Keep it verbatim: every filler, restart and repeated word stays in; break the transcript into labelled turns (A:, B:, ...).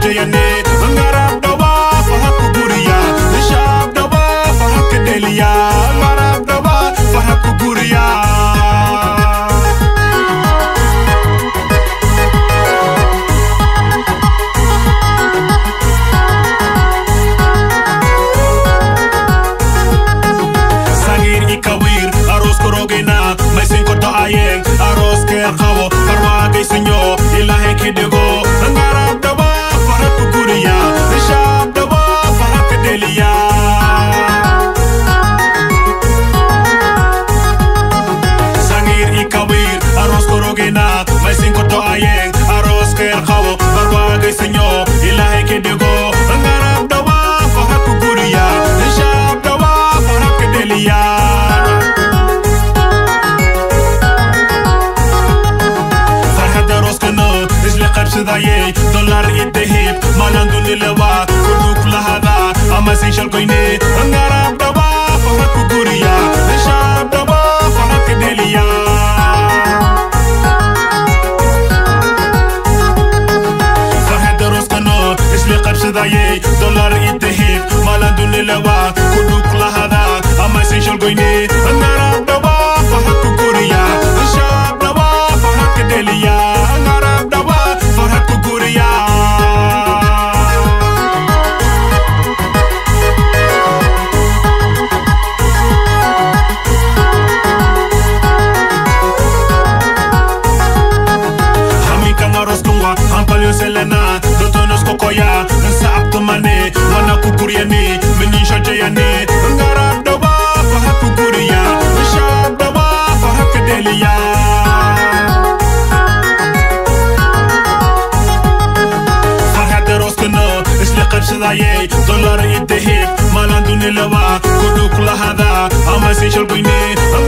A: جياني نغرب دوا فهك غوريا نشاب دوا فهك دليا نغرب دوا فهك غوريا Aros ke kawo karwa ke sinyo ilahe ke dego ngarab daba farak guriya shab daba farak delia sangir ikawir aros korogena mai sinko to ayeng aros ke kawo karwa ke sinyo ilahe ke dego ngarab daba farak guriya shab daba farak delia ضايع دولار يدهب مالاندو نلوا كلوك لهذا أما سيشال كويني نغرب دبا فهك غوريا نشاب دبا فهك دليا فهد روس كنو اسلي قبس ضايع دولار يدهب مالاندو نلوا كلوك لهذا أما سيشال كويني نغرب دبا فهك غوريا نشاب دبا فهك دليا Selena, dotonos kokoya, saap tumane, wana kukuriani, menisha jayane, ngarab daba, fahak kukuria, shab daba, fahak delia. Farhat roskano, isli qabs daye, dollar idehib, malandun lawa, kuduk lahada, ama sishal goyne.